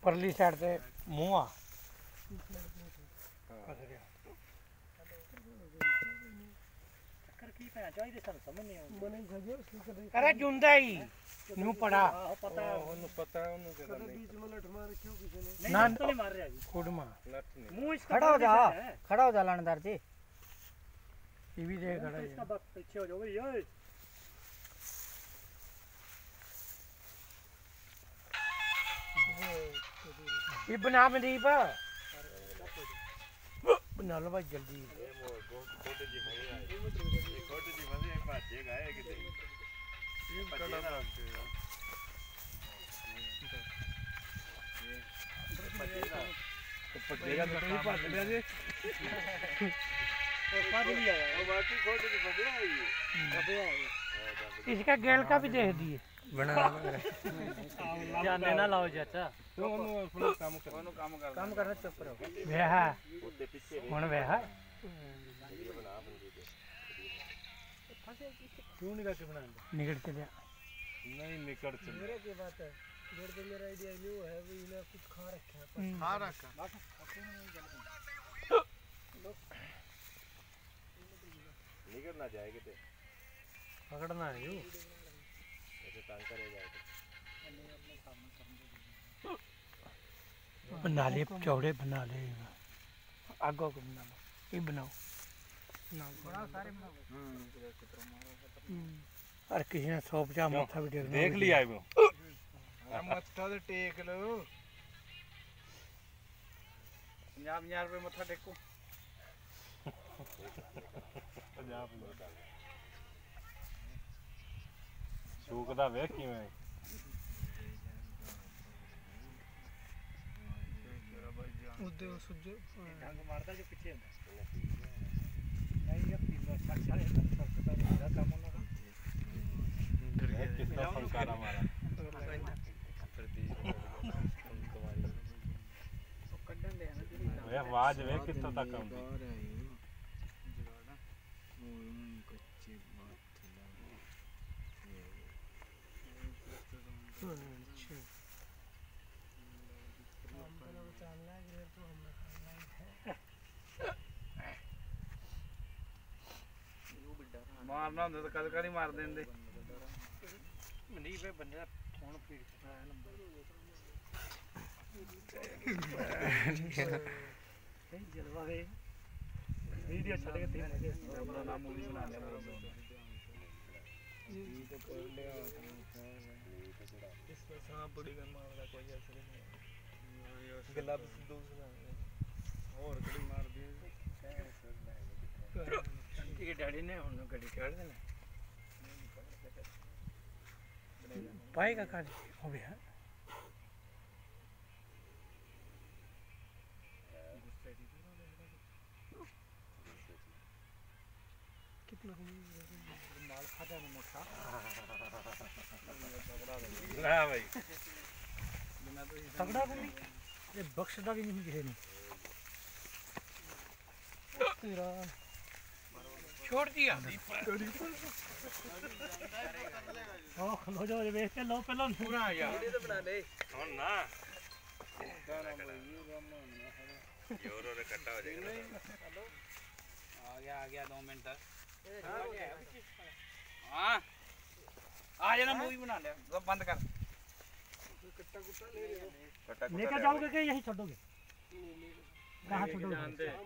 परली साइड से मुंह आ अरे जुंदा ही न्यू पड़ा पता है उन्हें केड़ा बीच में लठ मार क्यों किसी ने ना तो नहीं मार रहा जी खुद मां लठ नहीं मुंह इसका खड़ा हो जा लानेदार जी ये भी देख खड़ा इसका बात पीछे हो जाओगे ये ये बना मनदीप बना लो भाई जल्दी छोटे जी मजे आए छोटे जी मजे एक बात जे गाए किते ये कड़ा भागते यार पटेगा तो नहीं पास ले जी और पाद भी आया और बाकी छोटे जी मजे आई अबे आया इसका गैल का भी देख दिए बना जाने ना लाओ चाचा तो अपना काम करना चुप रहो वेहा कौन वेहा क्यों नहीं करके बना निकल चलिया नहीं निकल चल मेरे की बात है मेरे तो मेरा आइडिया न्यू है वो इन्हें कुछ खा रखा है खा रखा निकल ना जाएगा ते पकड़ना है यू ऐसे तंग करे जाएगा बना ले चौड़े बना ले आगो को बना लो ये बनाओ बड़ा सारे और किसी ने 150 माथा भी देख लिया है वो मत्था तो टेक लो 50 रुपए मत्था टेको 50 सूकदा वे किवें उदे सुजो ढंग मारता जो पीछे नहीं ये पीछे साक्षात एकदम सब पता नहीं क्या काम होना कितना फंकार हमारा वे आवाज वे कितना तक आउंदी मारना होंदा तो कद कद ही मार देंदे नहीं पे बंदे का फोन फीड कर रहा है नंबर जलवा है वीडियो अच्छा लगे थे अपना नाम मूवी बना ले इसमें सांप बड़ी गन मारना कोई असर नहीं गला दूसरा और गड़ी मार दी ये डैडी ने उन गड्डी काट देना पाएगा काट हो गया कितना माल खाता है मोटा ना भाई तगड़ा भी ये बख्शदा भी नहीं किसी ने तेरा छोड़ दिया ओ खलो जो देख के लो पहले पूरा यार तो बना ले और ना योरो रे कट्टा हो जाएगा आ गया 2 मिनट तक हां आ जाना मूवी बना ले बंद कर लेकर जाओगे कि यही छोड़ोगे कहाँ छोड़ोगे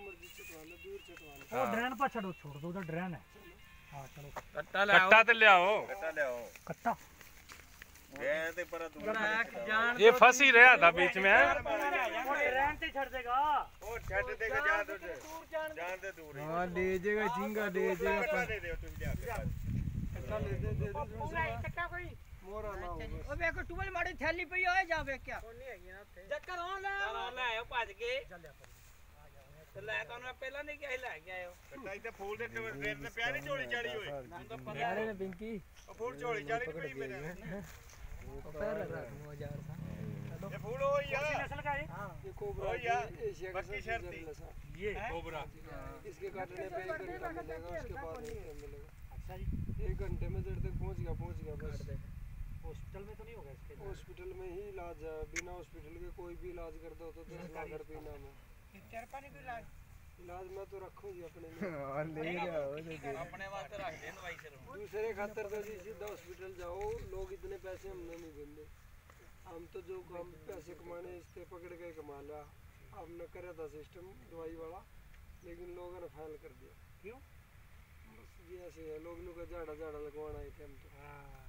वो ड्रेन पर छोड़ो छोड़ दो उधर ड्रेन है हाँ चलो कट्टा ले कट्टा तो ले आओ कट्टा गए थे पर तू जान ये फंस ही रहा था बीच में वो ड्रेन से छोड़ देगा वो छट देगा जान दे दूर हां ले जाएगा झिंगा ले जाएगा दे दे तुम जा कट्टा ले दे कट्टा कोई मोरा ना ओ देखो टुवल माड़ी थैली पई होए जावे क्या कोनी है ना थे चक्कर ऑन ले आयो भज के तो ले कौन पहला नहीं क्या ले आयो कट्टा इते फूल दे ट्रेन ने प्यार नहीं चोली चढ़ी हुई यार ने पिंकी वो फूल चोली चढ़ी पई मेरे पैर रखा 2000 था ये फूल हो यार नस्ल का है हां ये हो कोबरा यार एशिया का बक्की शर्ती ये कोबरा इसके काटने पे 1 घंटा मिलेगा उसके बाद नहीं मिलेगा अच्छा जी 1 घंटे में देर तक पहुंच गया बस हॉस्पिटल में तो नहीं होगा इसके? हॉस्पिटल में ही इलाज है, बिना हॉस्पिटल के कोई भी इलाज कर दो तो 10 लाख रुपये नाम है। तेरे पानी भी लाग इलाज मैं तो रखूँ जी अपने लिए, अपने वास्ते रख दे दवाई सिर्फ दूसरे खातर तो जी सीधा हॉस्पिटल जाओ। लोग इतने पैसे हमने नहीं देंगे, हम तो जो काम पैसे कमाने इससे पकड़ के कमा लिया। हमने करा था सिस्टम दवाई वाला, लेकिन लोगों ने फाइल कर दिया। क्यों? बस ये ऐसे है, लोग को झाड़ा झाड़ा लगवाना है हम तो।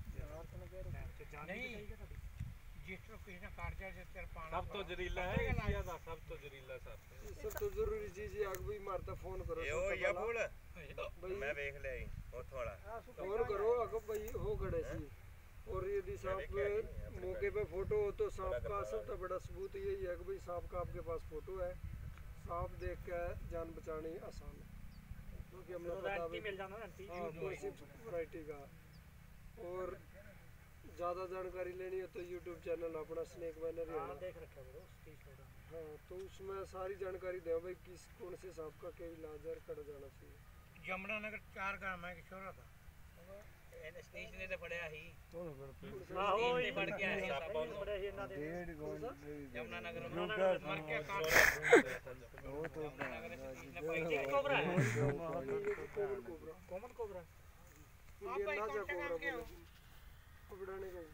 नहीं जिस तरह किसी ने काट दिया तेरे पानी सब तो जरीला है एशिया दा, सब तो जरीला सर ये सब तो जरूरी चीज है। आग भी मारता फोन करो यो या फूल भाई, मैं देख ले वो थोड़ा फोन करो आगे भाई हो खड़े सी। और यदि सांप मौके पे फोटो हो तो सांप का सबसे बड़ा सबूत यही है कि भाई सांप का आपके पास फोटो है। सांप देख के जान बचानी आसान है, क्योंकि हमने पता एंटी मिल जाना एंटी। हाँ कोई सी वैरायटी का। और ज़्यादा जानकारी लेनी है तो यूट्यूब चैनल अपना स्नेक बैनर ही है, देख रखा है वो। हाँ तो उसमें सारी जानकारी दे भाई किस कौन से सांप का क्या इलाज है, कर जाना चाहिए। यमुनानगर 4 गांव है किशोरा था ਇਹਨੇ ਸਟੇਜ ਨੇ ਤੇ ਫੜਿਆ ਸੀ ਆਹੋ ਇਹ ਫੜ ਕੇ ਆਇਆ ਸੀ ਬੜੇ ਹੀ ਇਹਨਾਂ ਦੇ ਯਮੁਨਾਨਗਰ ਮਰ ਕੇ ਕਾਟ वो तो ਯਮੁਨਾਨਗਰ ਸਟੇਜ ਨੇ ਪਾਈ ਗਿਆ कोबरा है, common cobra, common cobra. Indian नाजा कोबरा बोले पकड़ाने का।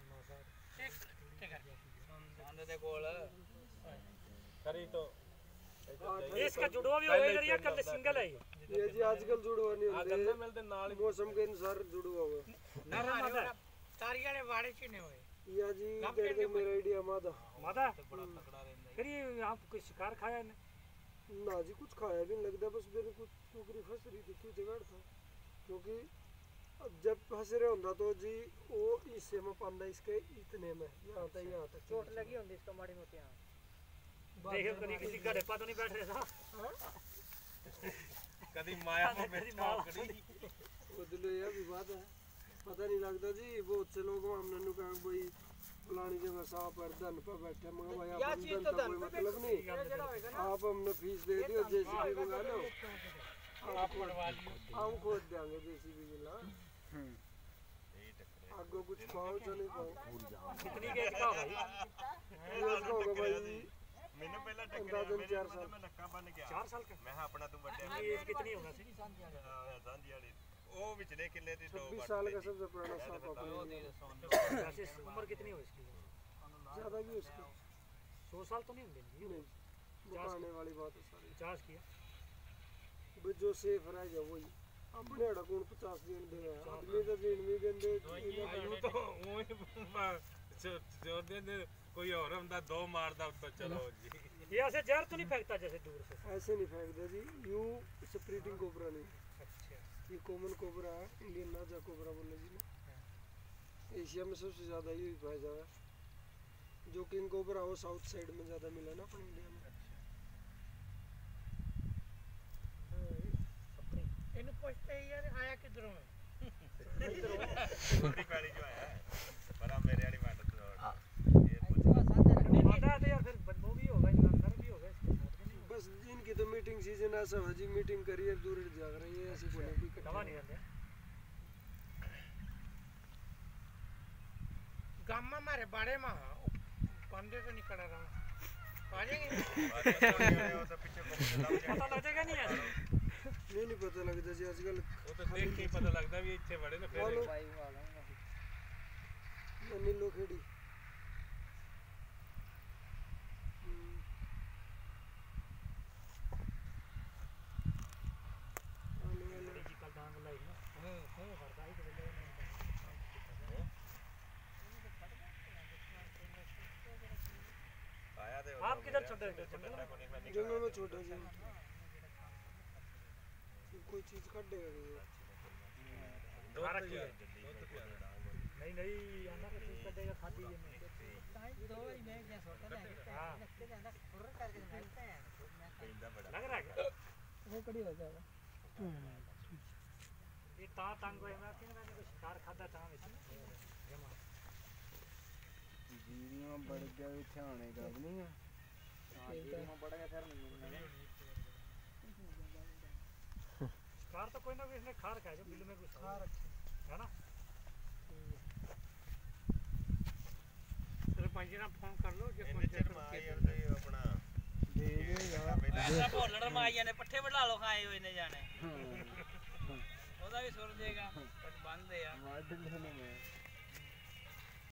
ਸੰਦ ਦੇ ਕੋਲ करी तो ये इसका जुड़वा भी होएगा या कल सिंगल है ये जी आजकल जुड़वा नहीं आ गन्ने होते, मिलते नाल ही मौसम के अनुसार जुड़वा हुआ। ਤਾਰੀਆਂ ਨੇ ਵਾੜੇ ਚ ਨੇ ਹੋਏ या जी देख मेरा आइडिया मादा मादा? ਬੜਾ ਤਕੜਾ ਰਹਿੰਦਾ फिर ये आप कोई शिकार खाया है? ना जी कुछ खाया भी नहीं लगता, बस मेरे कुछ टोकरी फंस रही थी क्यों जगाड़ था, क्योंकि अब जब फंस रहे होता तो जी वो इससे में पांदा इसके इतने में यहाँ तक चोट लगी होंगी इसको माड़ी मोटी। हां देखो कभी किसी घड़े पा तो नहीं बैठ रहा था। कदी माया में बैठा कड़ी वो दिलो ये भी बात है, पता नहीं लगता जी। बहुत से लोग हमने नु कहा भाई फलानी जगह सांप पर धन पर बैठे, मगर भाई आप धन का कोई मतलब नहीं, आप हमने फीस दे दियो जेसीबी मंगा लो आप पड़वा लियो हम खोद देंगे जेसीबी मिला। आगे कुछ पाओ चले पाओ कितनी केज का भाई? ये होगा भाई मैंने पहला टक्कर अंदाजन 4 साल। मैं नक्का बन गया 4 साल का। मैं अपना तू बड़े एज कितनी होगा सी? सांझी वाली ओ पिछले किले दी तो 26 साल का सबसे पुराना सांप अपने वैसे उम्र कितनी हो इसकी? ज्यादा भी उसकी 100 साल तो नहीं होंगे। नहीं बताने वाली बात है सारी। 50 किया भाई जो सेफ रह गया वही अपने अड़ा कौन 50 दिन दे आदमी तो दिन भी देंदे आयु तो जोर दे कोई और हमदा दो मारदा तो चलो जी। ये ऐसे जहर तो नहीं फेंकता जैसे दूर से? ऐसे नहीं फेंकते जी, यू स्प्रिटिंग कोबरा नहीं, अच्छा ये कॉमन कोबरा है, इंडियन नाजा कोबरा बोले जी ना। एशिया में सबसे ज़्यादा यही पाया जाता है, जो किंग कोबरा हो साउथ साइड में ज़्यादा मिला ना अपने इंडिया में। ਇਹਨੂੰ ਪੁੱਛਦੇ ਯਾਰ ਆਇਆ ਕਿਧਰੋਂ ਹੈ छोटी पैड़ी जो है बड़ा मेरे वाली बात तो ये मादा है तो यार फिर बदबू भी होगा, इनका भी होगा इसके साथ कि नहीं? बस इनकी तो मीटिंग सीजन ऐसा है जी, मीटिंग करिए दूर जाग रही है ऐसी बोले भी दवा नहीं रहते ગામમાં મારે બાડેમાં પાંદે તો નીકળા રहा आ जाएंगे वो तो पीछे को लग पता लग जाएगा नहीं यार? नहीं पता लगता जी आजकल। वो तो देख के ही पता लगता भी इतने बड़े ना फिर नीलो खेड़ी कल डांग लाई ना हूं करता ही तो आया दे आप किधर छोटे जंगल में छोटा जी कोई चीज काट देगा नहीं नहीं आना का चीज कटेगा खाती है नहीं तो मैं क्या सोचता ना इसके अंदर फुर्र करके मारते हैं लग रहा है क्या? वो कड़ी हो जाएगा। ये तांग को मैं मैंने कुछ शिकार खाता था में जमा जीरियां बढ़ गया ध्याने का नहीं है जीरियां बढ़ गया फिर शिकार तो कोई ना कोई इसने खा रखा है जो बिल में कुछ खा रखा है ना। ਸਰਪੰਚ ਨਾਲ ਫੋਨ ਕਰ ਲਓ ਜੇ ਇੰਨੇ ਚਿਰ ਮਾਂ ਯਾਰ ਤੇ ਆਪਣਾ ਦੇ ਦੇਗਾ ਐਸਾ ਭੋਲੜ ਮਾਈਆਂ ਨੇ ਪੱਠੇ ਵਢਾ ਲੋ ਖਾਏ ਹੋਏ ਨੇ ਜਾਣੇ ਉਹਦਾ ਵੀ ਸੁਰ ਜੇਗਾ ਕੁਝ ਬੰਦੇ ਆ ਵੱਢ ਲੈਣੇ ਮੈਂ